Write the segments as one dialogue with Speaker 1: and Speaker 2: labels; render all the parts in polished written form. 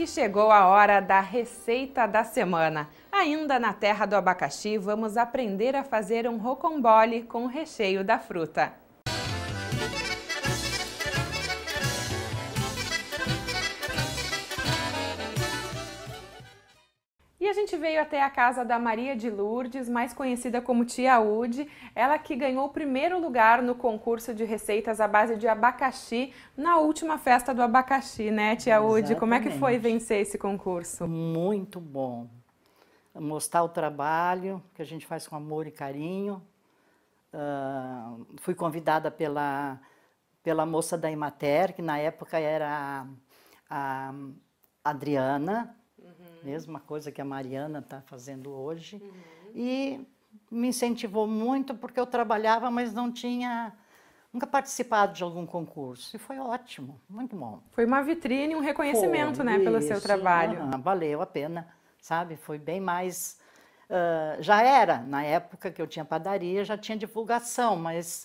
Speaker 1: E chegou a hora da receita da semana. Ainda na terra do abacaxi, vamos aprender a fazer um rocambole com o recheio da fruta. E a gente veio até a casa da Maria de Lourdes, mais conhecida como Tia Ude, ela que ganhou o primeiro lugar no concurso de receitas à base de abacaxi na última festa do abacaxi, né, Tia Ude? Como é que foi vencer esse concurso?
Speaker 2: Muito bom. Mostrar o trabalho que a gente faz com amor e carinho. Fui convidada pela moça da Emater, que na época era a Adriana, mesma coisa que a Mariana está fazendo hoje, e me incentivou muito porque eu trabalhava, mas nunca participado de algum concurso, e foi ótimo, muito bom.
Speaker 1: Foi uma vitrine, um reconhecimento, né, pelo seu trabalho.
Speaker 2: Valeu a pena, sabe, foi bem mais... já era, na época que eu tinha padaria, já tinha divulgação, mas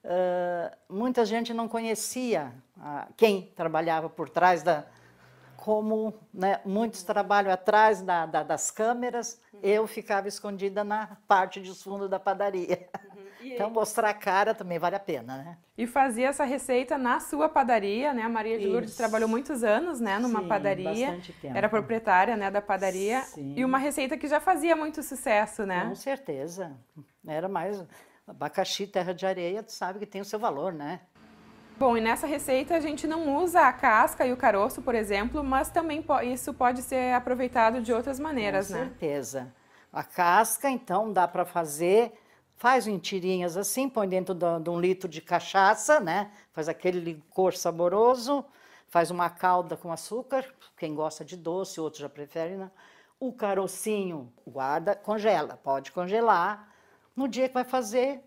Speaker 2: muita gente não conhecia quem trabalhava por trás como, né, muitos trabalham atrás das câmeras, eu ficava escondida na parte de fundo da padaria. Então, mostrar a cara também vale a pena, né?
Speaker 1: E fazia essa receita na sua padaria, né? A Maria de Lourdes trabalhou muitos anos, né, numa padaria.
Speaker 2: Bastante tempo.
Speaker 1: Era proprietária, né, da padaria. Sim. E uma receita que já fazia muito sucesso, né?
Speaker 2: Com certeza. Era mais... Abacaxi, terra de areia, tu sabe que tem o seu valor, né?
Speaker 1: Bom, e nessa receita a gente não usa a casca e o caroço, por exemplo, mas também isso pode ser aproveitado de outras maneiras, né?
Speaker 2: Com certeza. A casca, então, dá para fazer, faz em tirinhas assim, põe dentro de 1 litro de cachaça, né? Faz aquele licor saboroso, faz uma calda com açúcar, quem gosta de doce, outros já preferem, né? O carocinho guarda, congela, pode congelar. No dia que vai fazer,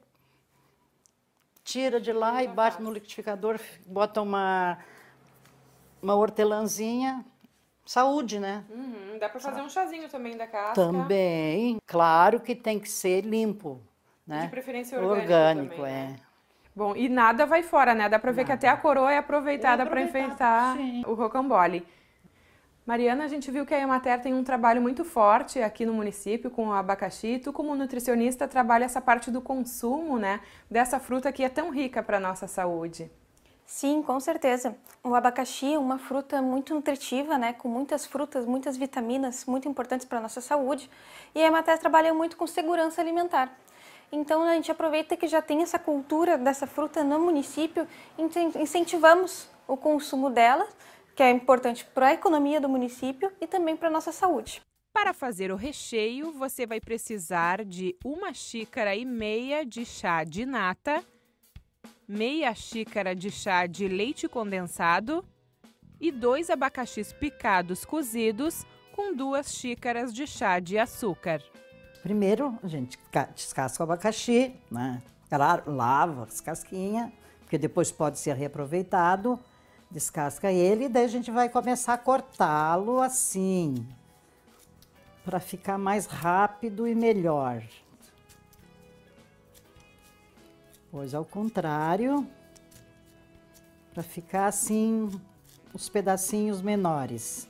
Speaker 2: tira de lá e bate no liquidificador, bota uma hortelãzinha, saúde, né?
Speaker 1: Dá para fazer um chazinho também da casca.
Speaker 2: Também, claro que tem que ser limpo, né?
Speaker 1: De preferência orgânico também, né? Bom, e nada vai fora, né? Dá para ver que até a coroa é aproveitada para enfeitar o rocambole. Mariana, a gente viu que a Emater tem um trabalho muito forte aqui no município com o abacaxi. Tu, como nutricionista, trabalha essa parte do consumo, né, dessa fruta que é tão rica para a nossa saúde.
Speaker 3: Sim, com certeza. O abacaxi é uma fruta muito nutritiva, né, com muitas frutas, muitas vitaminas muito importantes para a nossa saúde. E a Emater trabalha muito com segurança alimentar. Então, a gente aproveita que já tem essa cultura dessa fruta no município, incentivamos o consumo dela, que é importante para a economia do município e também para a nossa saúde.
Speaker 1: Para fazer o recheio, você vai precisar de 1,5 xícaras de chá de nata, meia xícara de chá de leite condensado e 2 abacaxis picados cozidos com 2 xícaras de chá de açúcar.
Speaker 2: Primeiro, a gente descasca o abacaxi, né? Lava as casquinhas, porque depois pode ser reaproveitado. Descasca ele e daí a gente vai começar a cortá-lo assim, para ficar mais rápido e melhor. Pois ao contrário, para ficar assim, os pedacinhos menores.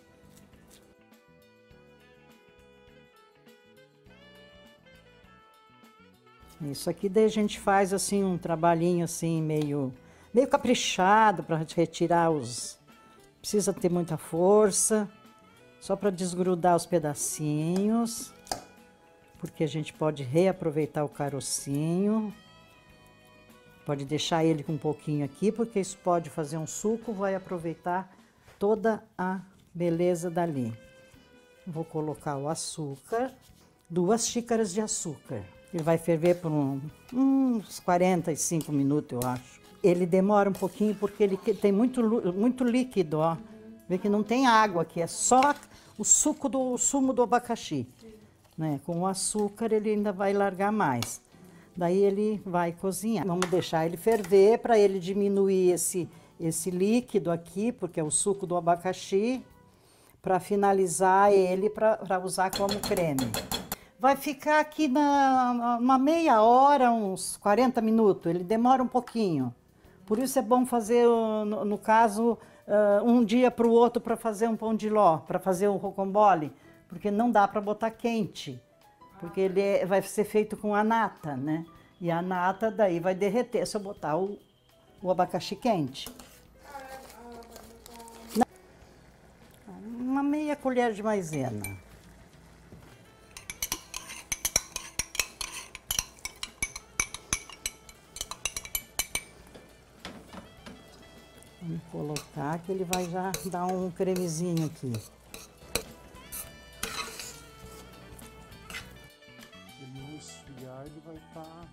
Speaker 2: Isso aqui daí a gente faz assim um trabalhinho assim meio caprichado para retirar os... Precisa ter muita força, só para desgrudar os pedacinhos, porque a gente pode reaproveitar o carocinho. Pode deixar ele com um pouquinho aqui, porque isso pode fazer um suco, vai aproveitar toda a beleza dali. Vou colocar o açúcar, 2 xícaras de açúcar. Ele vai ferver por uns 45 minutos, eu acho. Ele demora um pouquinho porque ele tem muito líquido, ó. Vê que não tem água aqui, é só o sumo do abacaxi, né? Com o açúcar ele ainda vai largar mais. Daí ele vai cozinhar. Vamos deixar ele ferver para ele diminuir esse líquido aqui, porque é o suco do abacaxi, para finalizar ele para usar como creme. Vai ficar aqui uma meia hora, uns 40 minutos, ele demora um pouquinho. Por isso é bom fazer, no caso, um dia para o outro para fazer um pão de ló, para fazer o rocambole, porque não dá para botar quente, porque ele vai ser feito com a nata, né? E a nata daí vai derreter se eu botar o abacaxi quente. Uma meia colher de maisena. Vamos colocar que ele vai já dar um cremezinho aqui.
Speaker 4: Ele no esfriar, ele vai estar...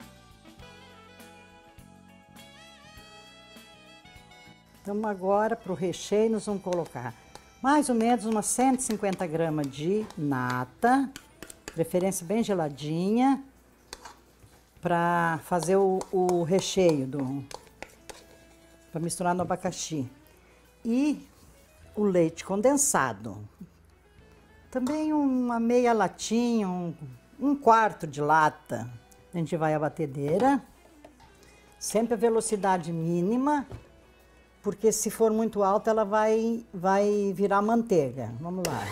Speaker 2: Então agora para o recheio nós vamos colocar mais ou menos umas 150 gramas de nata, preferência bem geladinha, para fazer o recheio, para misturar no abacaxi. E o leite condensado. Também uma meia latinha, um quarto de lata. A gente vai à batedeira, sempre a velocidade mínima, porque se for muito alta ela vai virar manteiga. Vamos lá.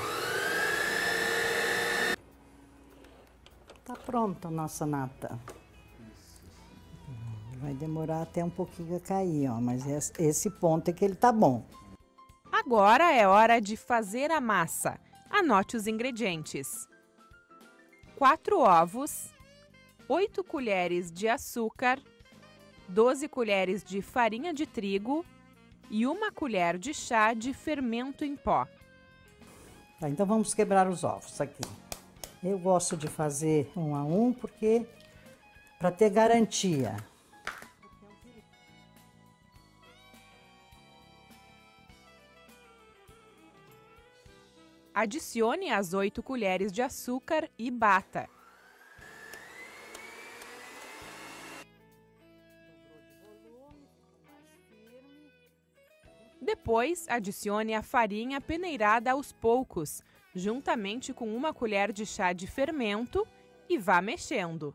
Speaker 2: Tá pronta a nossa nata. Vai demorar até um pouquinho a cair, ó, mas esse ponto é que ele tá bom.
Speaker 1: Agora é hora de fazer a massa. Anote os ingredientes: 4 ovos, 8 colheres de açúcar, 12 colheres de farinha de trigo e 1 colher de chá de fermento em pó.
Speaker 2: Tá, então vamos quebrar os ovos aqui. Eu gosto de fazer 1 a 1 porque para ter garantia.
Speaker 1: Adicione as 8 colheres de açúcar e bata. Depois, adicione a farinha peneirada aos poucos, juntamente com 1 colher de chá de fermento e vá mexendo.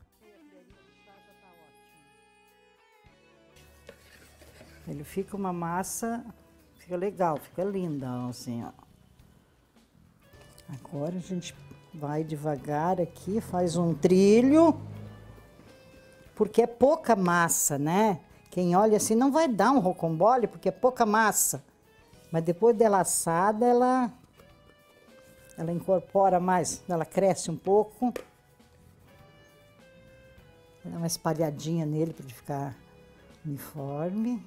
Speaker 2: Ele fica uma massa, fica legal, fica linda, assim, ó. Agora a gente vai devagar aqui, faz um trilho, porque é pouca massa, né? Quem olha assim não vai dar um rocambole, porque é pouca massa. Mas depois dela assada, ela incorpora mais, ela cresce um pouco. Dá uma espalhadinha nele para ele ficar uniforme.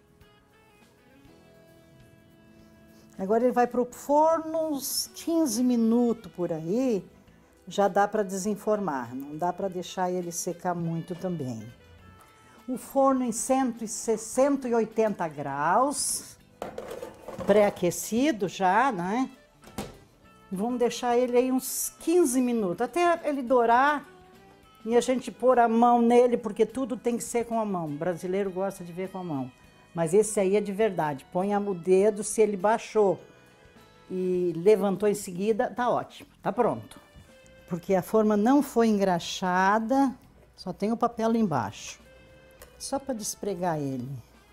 Speaker 2: Agora ele vai para o forno uns 15 minutos por aí, já dá para desenformar, não dá para deixar ele secar muito também. O forno em 180 graus, pré-aquecido já, né? Vamos deixar ele aí uns 15 minutos, até ele dourar e a gente pôr a mão nele, porque tudo tem que ser com a mão. O brasileiro gosta de ver com a mão. Mas esse aí é de verdade. Põe o dedo, se ele baixou e levantou em seguida, tá ótimo, tá pronto. Porque a forma não foi engraxada, só tem o papel embaixo. Só para despregar ele.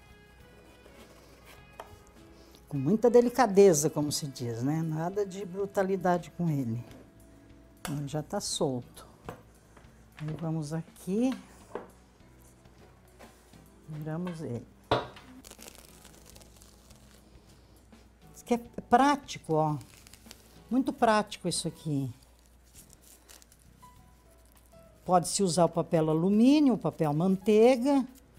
Speaker 2: Com muita delicadeza, como se diz, né? Nada de brutalidade com ele. Ele já tá solto. Aí vamos aqui. Viramos ele. Isso aqui é prático, ó. Muito prático isso aqui. Pode-se usar o papel alumínio, o papel manteiga,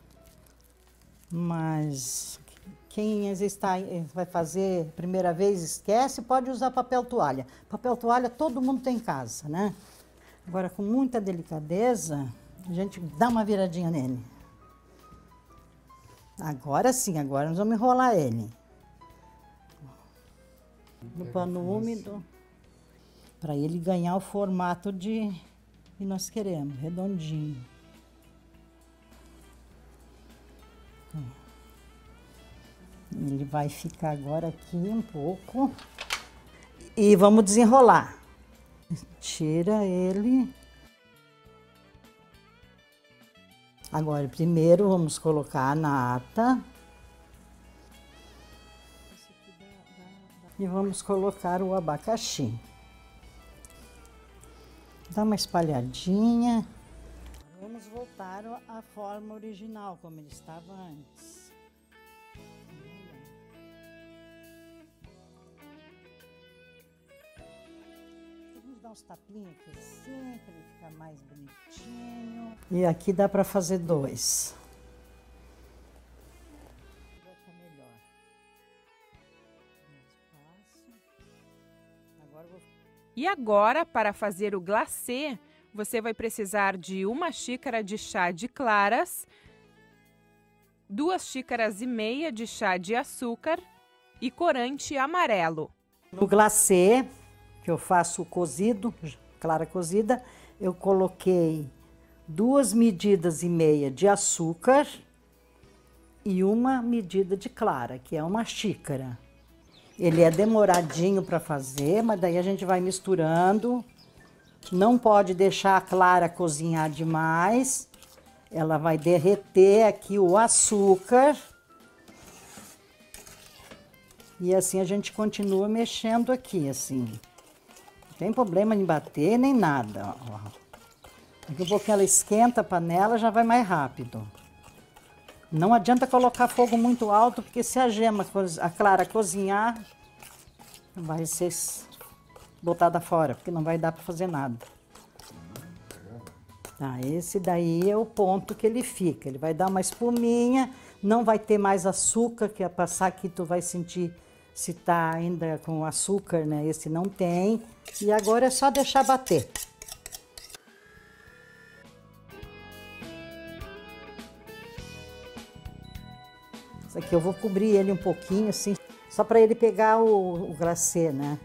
Speaker 2: mas quem às vezes vai fazer a primeira vez esquece, pode usar papel toalha. Papel toalha todo mundo tem em casa, né? Agora, com muita delicadeza, a gente dá uma viradinha nele. Agora sim, agora nós vamos enrolar ele. No pano úmido, para ele ganhar o formato que nós queremos, redondinho. Ele vai ficar agora aqui um pouco. E vamos desenrolar. Tira ele. Agora, primeiro vamos colocar a nata. E vamos colocar o abacaxi. Dá uma espalhadinha. Vamos voltar à forma original, como ele estava antes. Vamos dar uns tapinhos aqui assim, para ele ficar mais bonitinho. E aqui dá para fazer 2. Vai ficar melhor.
Speaker 1: E agora, para fazer o glacê, você vai precisar de 1 xícara de chá de claras, 2,5 xícaras de chá de açúcar e corante amarelo.
Speaker 2: No glacê, que eu faço cozido, clara cozida, eu coloquei 2,5 medidas de açúcar e 1 medida de clara, que é 1 xícara. Ele é demoradinho para fazer, mas daí a gente vai misturando. Não pode deixar a clara cozinhar demais. Ela vai derreter aqui o açúcar. E assim a gente continua mexendo aqui, assim. Não tem problema em bater nem nada. Ó. Daqui a pouco ela esquenta a panela, já vai mais rápido. Não adianta colocar fogo muito alto, porque se a clara cozinhar, vai ser botada fora, porque não vai dar para fazer nada. Tá, esse daí é o ponto que ele fica. Ele vai dar uma espuminha, não vai ter mais açúcar, que é passar aqui tu vai sentir se tá ainda com açúcar, né? Esse não tem. E agora é só deixar bater. Isso aqui eu vou cobrir ele um pouquinho, assim, só para ele pegar o glacê, né?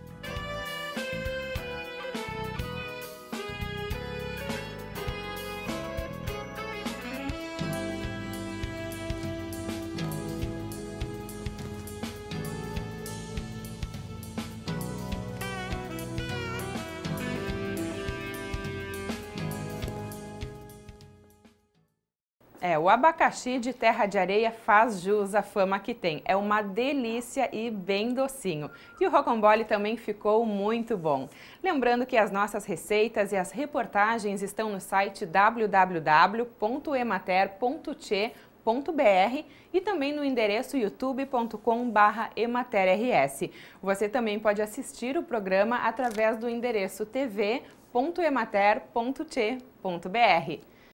Speaker 1: O abacaxi de terra de areia faz jus à fama que tem. É uma delícia e bem docinho. E o rocambole também ficou muito bom. Lembrando que as nossas receitas e as reportagens estão no site www.emater.che.br e também no endereço youtube.com/ematerrs. Você também pode assistir o programa através do endereço tv.emater.che.br.